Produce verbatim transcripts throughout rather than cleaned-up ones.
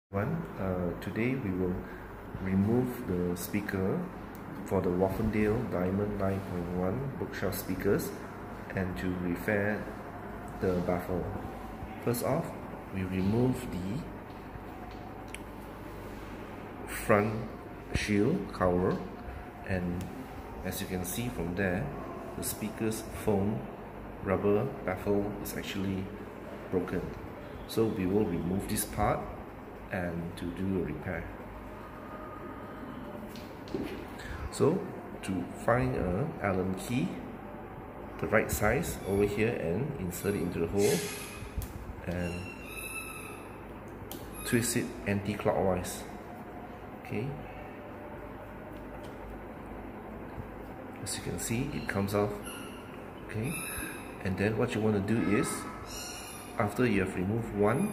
One, uh, today we will remove the speaker for the Whafendale nine point one bookshelf speakers and to repair the baffle. First off, we remove the front shield cover, and as you can see from there, the speaker's foam rubber baffle is actually broken. So we will remove this part and to do a repair. So to find a Allen key, the right size over here, and insert it into the hole and twist it anti-clockwise. Okay, as you can see, it comes off. Okay, and then what you want to do is, after you have removed one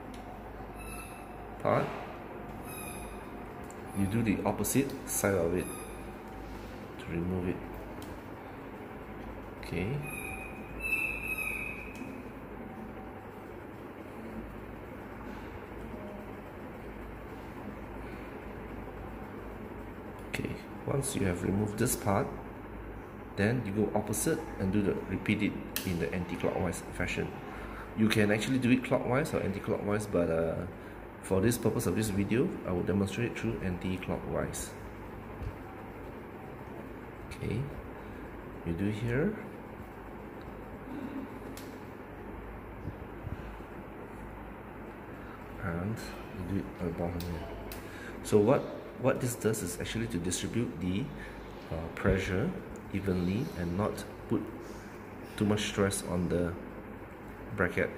part, you do the opposite side of it to remove it. Okay, okay, once you have removed this part, then you go opposite and do the repeat it in the anti-clockwise fashion. You can actually do it clockwise or anti-clockwise, but uh, for this purpose of this video, I will demonstrate through anti-clockwise. Okay, you do here, and you do it at the bottom here. So what what this does is actually to distribute the uh, pressure evenly and not put too much stress on the bracket.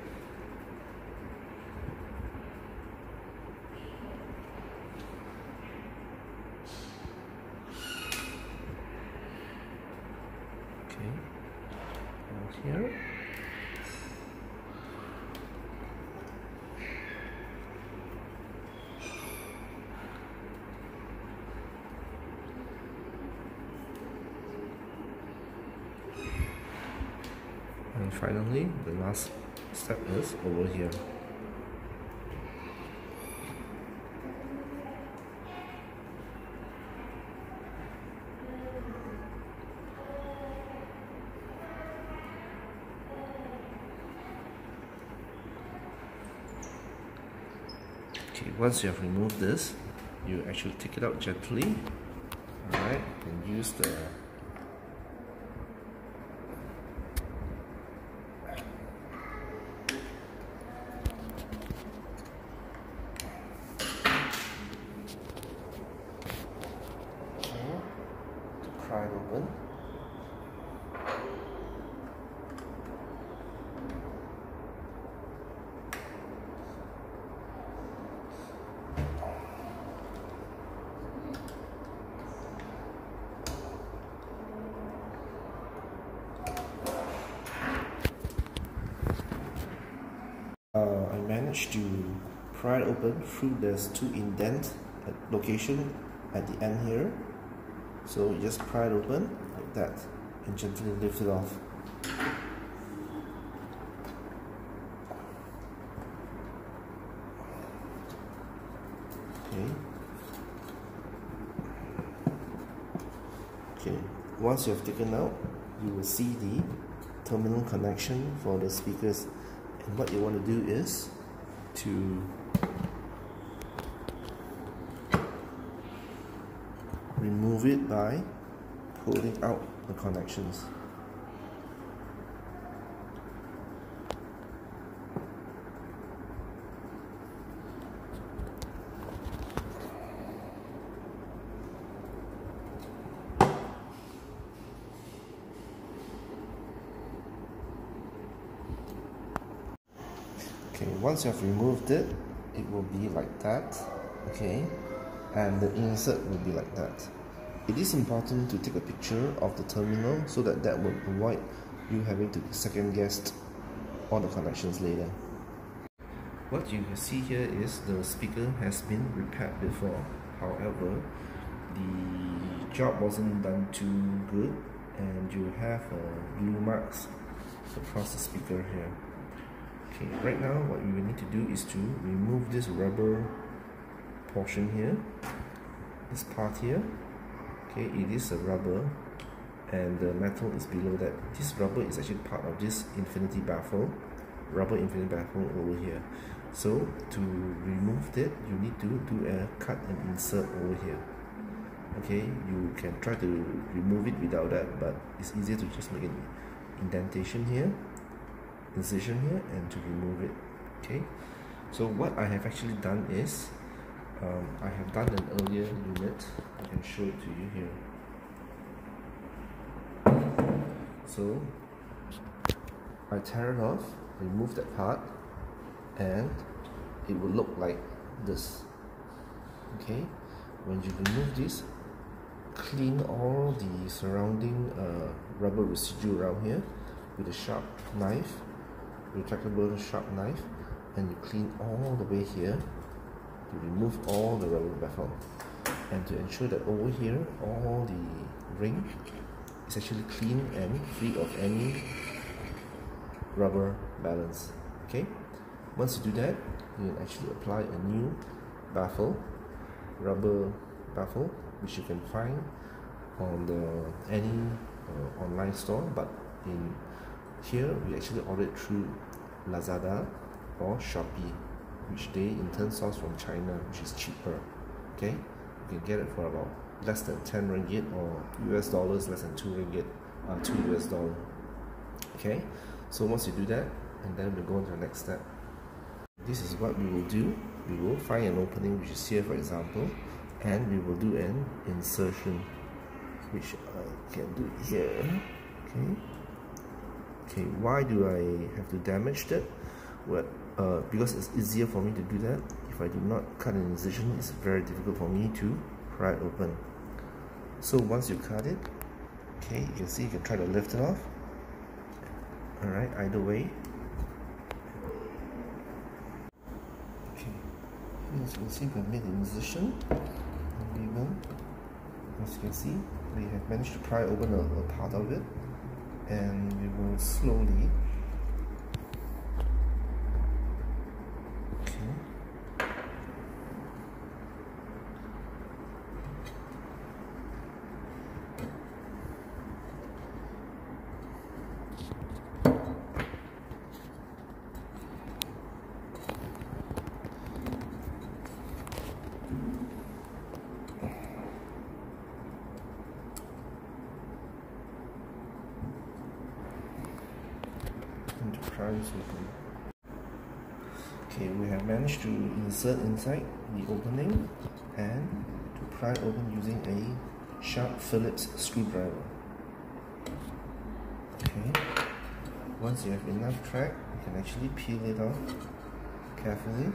Okay, and here. And finally, the last step is over here. Okay, once you have removed this, you actually take it out gently. Alright, and use the pry it open. Uh, I managed to pry it open through there's two indent location at the end here. So you just pry it open like that and gently lift it off. Okay. Okay. Once you have taken out, you will see the terminal connection for the speakers. And what you want to do is to remove it by pulling out the connections. Okay, once you have removed it, it will be like that. Okay, and the insert will be like that. It is important to take a picture of the terminal so that that will avoid you having to second guess all the connections later. What you can see here is the speaker has been repaired before. However, the job wasn't done too good, and you have uh, glue marks across the speaker here. Okay, right now what we will need to do is to remove this rubber portion here, this part here, okay, it is a rubber and the metal is below that. This rubber is actually part of this infinity baffle, rubber infinity baffle over here. So to remove that, you need to do a cut and insert over here. Okay, you can try to remove it without that, but it's easier to just make an indentation here, incision here, and to remove it. Okay, so what I have actually done is um, I have done an earlier unit. I can show it to you here. So I tear it off, remove that part, and it will look like this. Okay, when you remove this, clean all the surrounding uh, rubber residue around here with a sharp knife, retractable sharp knife, and you clean all the way here to remove all the rubber baffle, and to ensure that over here all the ring is actually clean and free of any rubber balance. Okay, once you do that, you can actually apply a new baffle, rubber baffle, which you can find on the any uh, online store, but in here we actually order it through Lazada or Shopee, which they in turn source from China, which is cheaper. Okay, you can get it for about less than ten ringgit, or U S dollars less than two ringgit, uh, two U S dollar. Okay, so once you do that, and then we'll go on to the next step. This is what we will do. We will find an opening, which is here for example, and we will do an insertion, which I can do here. Okay, okay, why do I have to damage that? Well, uh, because it's easier for me to do that. If I do not cut an incision, it's very difficult for me to pry it open. So once you cut it, okay, you can see you can try to lift it off. Alright, either way. Okay, as you can see, we have made the incision, and even, as you can see, we have managed to pry open a, a part of it, and we will slowly to pry this open. Okay, we have managed to insert inside the opening and to pry open using a sharp Phillips screwdriver. Okay, once you have enough track, you can actually peel it off carefully.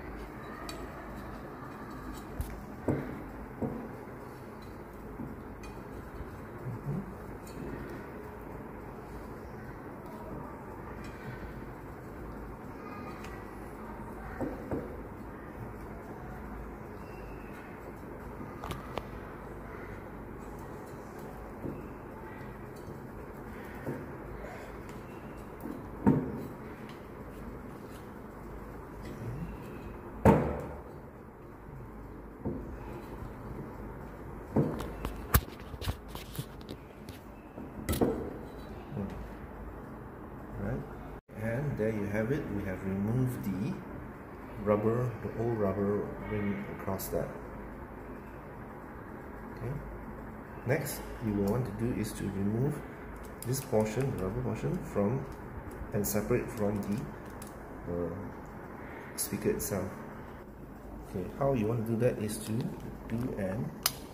And there you have it. We have removed the rubber, the old rubber ring across that. Okay. Next, you will want to do is to remove this portion, the rubber portion, from and separate from the uh, speaker itself. Okay. How you want to do that is to do an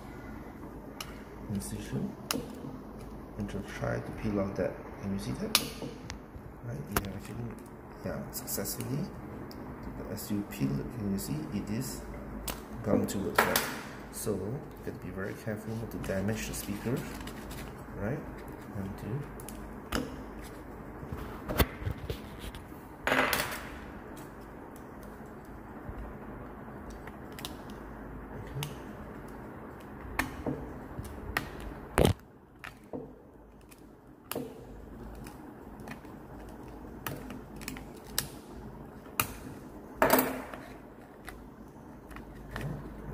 incision and to try to peel off that. Can you see that? Right, you have actually, yeah, successfully. But as you peel it, can you see it is gone towards that. So you have to be very careful not to damage the speakers, right? And to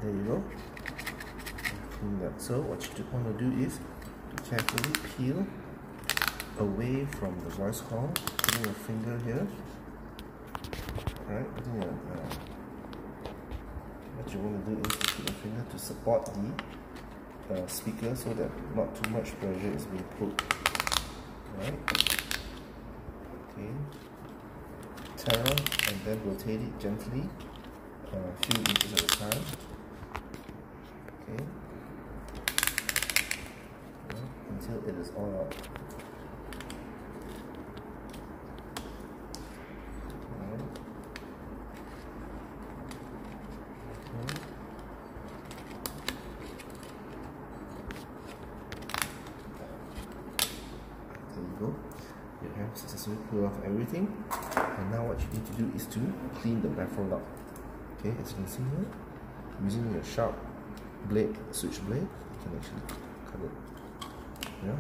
There you go. Clean that. So what you want to do is to carefully peel away from the voice coil, putting your finger here. Alright, putting your, uh, what you want to do is to put your finger to support the uh, speaker so that not too much pressure is being put. Alright. Okay. Terra and then rotate it gently, a uh, few inches at a time. Okay. Yeah, until it is all out. Go. You have successfully pulled off everything, and now what you need to do is to clean the baffle up. Okay, as you can see here, using your sharp blade, switch blade, you can actually cut it. Yeah.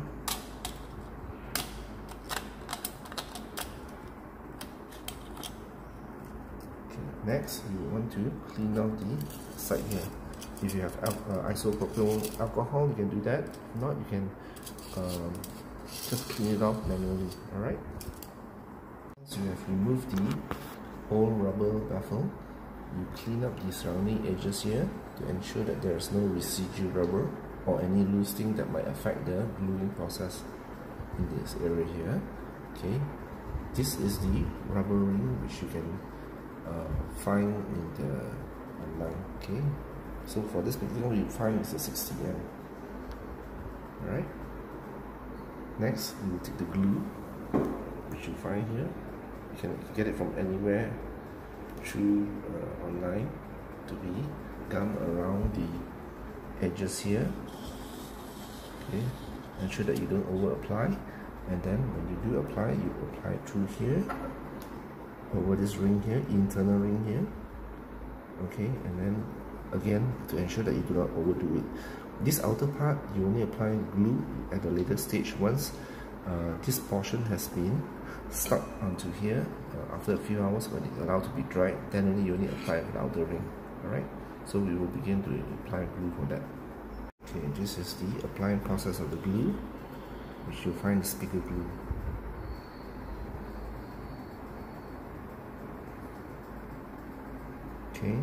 Okay, next you want to clean out the side here. If you have uh, isopropyl alcohol, you can do that. If not, you can um, just clean it off manually. Alright? So you have removed the old rubber baffle. You clean up the surrounding edges here to ensure that there is no residue rubber or any loose thing that might affect the gluing process in this area here. Okay, this is the rubber ring which you can uh, find in the online. Okay, so for this particular one you find it's a sixty millimeter. Alright. Next, we will take the glue, which you find here. You can get it from anywhere through uh, online to be gummed around the edges here. Okay, ensure that you don't over apply, and then when you do apply, you apply it through here, over this ring here, internal ring here. Okay, and then again to ensure that you do not overdo it. This outer part, you only apply glue at a later stage once uh, this portion has been stuck onto here. Uh, after a few hours, when it's allowed to be dried, then only you only apply the outer ring. Alright, so we will begin to apply glue for that. Okay, this is the applying process of the glue, which you'll find the speaker glue. Okay.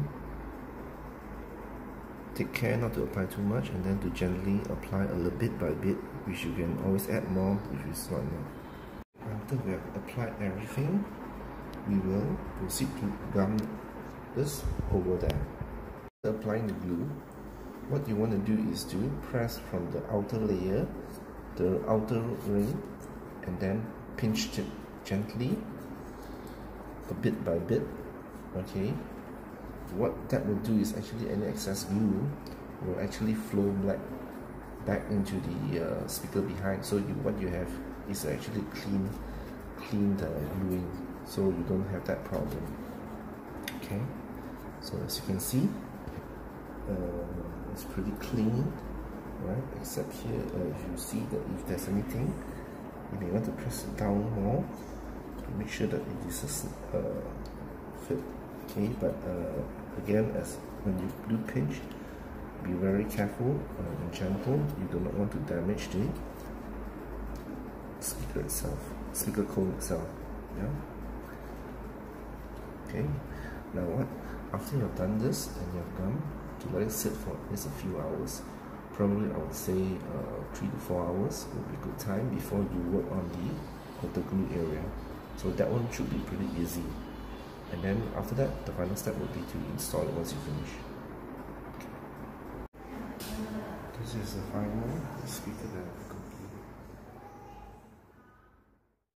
Take care not to apply too much, and then to gently apply a little bit by bit, which you can always add more if it's not enough. After we have applied everything, we will proceed to gum this over there. After applying the glue, what you want to do is to press from the outer layer, the outer ring, and then pinch it gently, a bit by bit. Okay. What that will do is actually any excess glue will actually flow back back into the uh, speaker behind. So you, what you have is actually clean, clean the gluing, so you don't have that problem. Okay. So as you can see, uh, it's pretty clean, right? Except here, uh, if you see that if there's anything, you may want to press it down more to make sure that it is uh, fit. Okay, but uh, again, as when you do pinch, be very careful uh, and gentle. You do not want to damage the speaker itself, speaker cone itself. Yeah. Okay. Now what? After you have done this and you have gum, to let it sit for at least a few hours. Probably I would say uh, three to four hours will be a good time before you work on the outer glue area. So that one should be pretty easy. And then after that, the final step will be to install it once you finish. Okay. This is the final speaker that I've got.